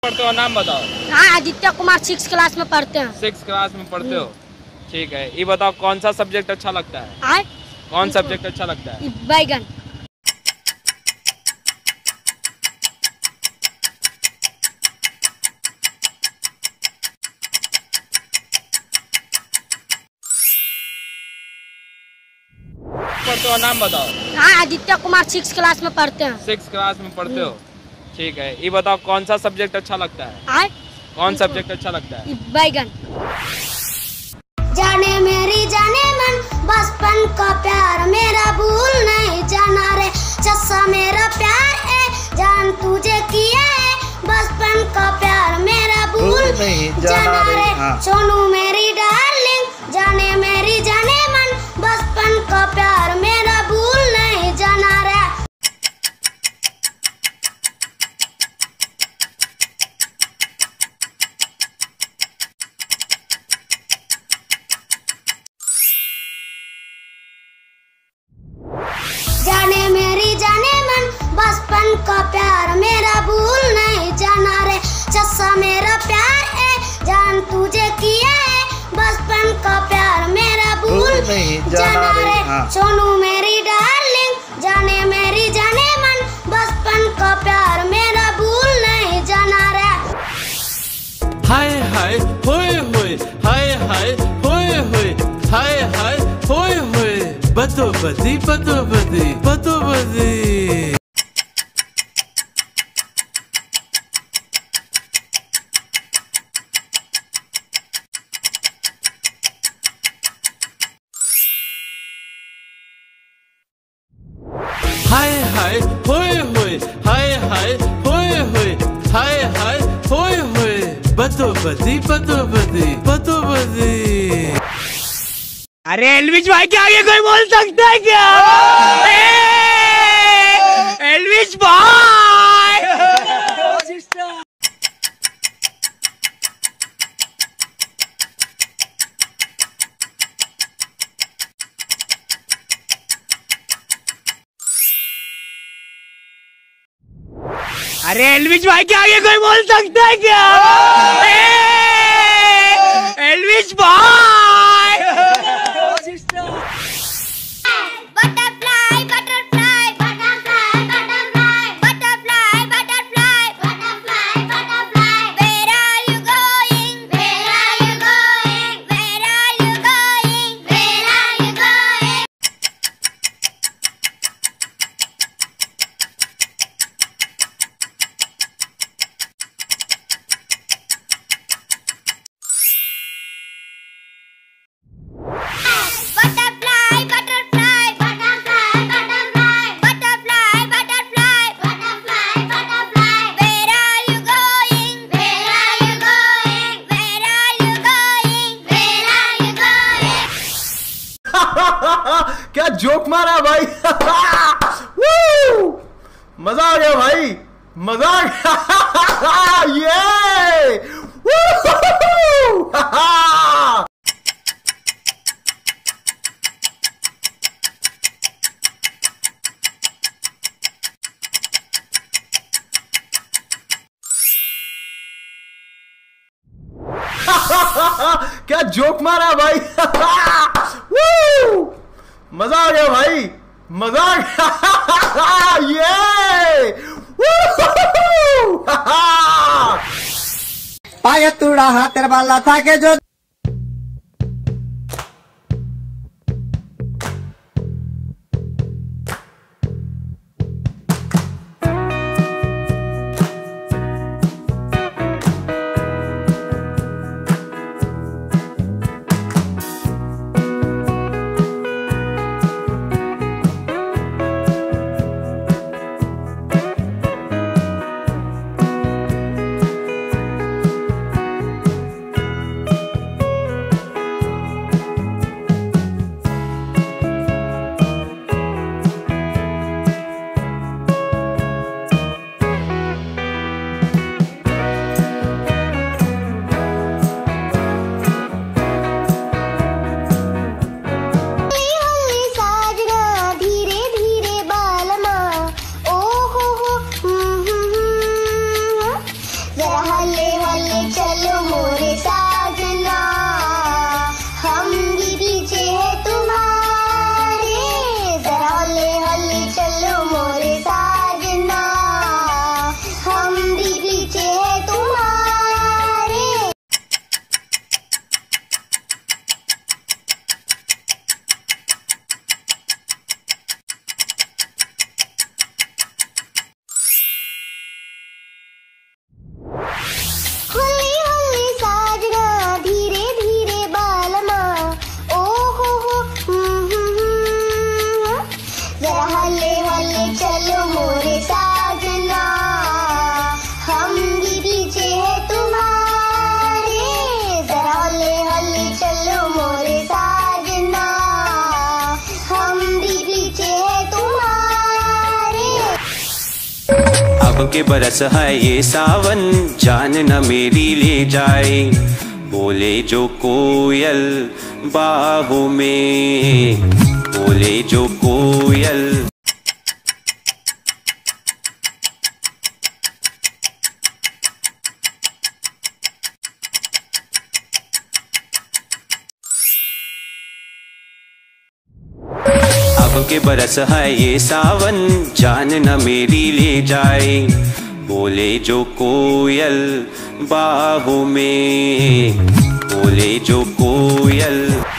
पढ़ते हो, नाम बताओ। हाँ, आदित्य कुमार 6 क्लास में पढ़ते हैं। 6 क्लास में पढ़ते हो, ठीक है। ये बताओ कौन सा सब्जेक्ट अच्छा लगता है? कौन सब्जेक्ट अच्छा लगता है? बैगन। पढ़ते हो, नाम बताओ। हाँ, आदित्य कुमार 6 क्लास में पढ़ते हैं। 6 क्लास में पढ़ते हो, ठीक है। ये बताओ कौन सा सब्जेक्ट अच्छा लगता है? कौन सब्जेक्ट अच्छा लगता है? बैगन। जाने मेरी जाने मन बचपन का प्यार मेरा भूल नहीं जाना रे, चस्सा मेरा प्यार है जान तुझे किया है, बचपन का प्यार मेरा भूल नहीं जाना रे, सोनू मेरी डार्लिंग जाने मेरी जाने मन बचपन का प्यार मेरा भूल नहीं जाना रे। जाने मेरी जाने मन बचपन का प्यार मेरा भूल नहीं जाना रे, चस्सा मेरा प्यार है जान तुझे किया है, बचपन का प्यार मेरा भूल नहीं जाना रे, सोनू मेरी डार्लिंग जाने मेरी जाने मन बचपन का प्यार मेरा भूल नहीं जाना रे। हाय हाय होए होए, हाय हाय होए होए, हाय हाय होए होए, बतो बदी बतो बदी बतो बदी। हाय हाय होए होए, हाय हाय होए होए, हाय हाय होए होए, बतो बदी बतो बदी बतो बदी। अरे एल्विश भाई के आगे कोई बोल सकता है क्या? एल्विश भाई! अरे एल्विश भाई के आगे कोई बोल सकता है क्या? एल्विश भाई! Butterfly butterfly butterfly butterfly butterfly butterfly butterfly butterfly, where are you going, where are you going, where are you going, where are you going. Butterfly butterfly butterfly butterfly butterfly butterfly butterfly butterfly, where are you going, where are you going, where are you going, where are you going. क्या joke मारा भाई। Woo! मजा आ गया भाई, मजा आ गया। ये क्या जोक मारा भाई। Woo! मजा आ गया भाई, मजा आ गया। ये पाया तूड़ा हाथ वाला था के जो हल्ले हल्ले चलो मोरे साजना, हम भी पीछे है तुम्हारे। जरा हल्ले हल्ले चलो मोरे साजना, हम भी पीछे है तुम्हारे। हल्ले हल्ले साजना, धीरे धीरे बालमा, ओ हो जरा हल्ले हल्ले चलो मोरे साजना, हम भी पीछे है तुम्हारे। जरा हल्ले हल्ले चलो मोरे साजना, हम भी पीछे है तुम्हारे। अब के बरस है ये सावन, जान न मेरी ले जाए। बोले जो कोयल बाहों में, बोले जो कोयल। अब के बरस है ये सावन, जान न मेरी ले जाए। बोले जो कोयल बाहों में, बोले जो कोयल।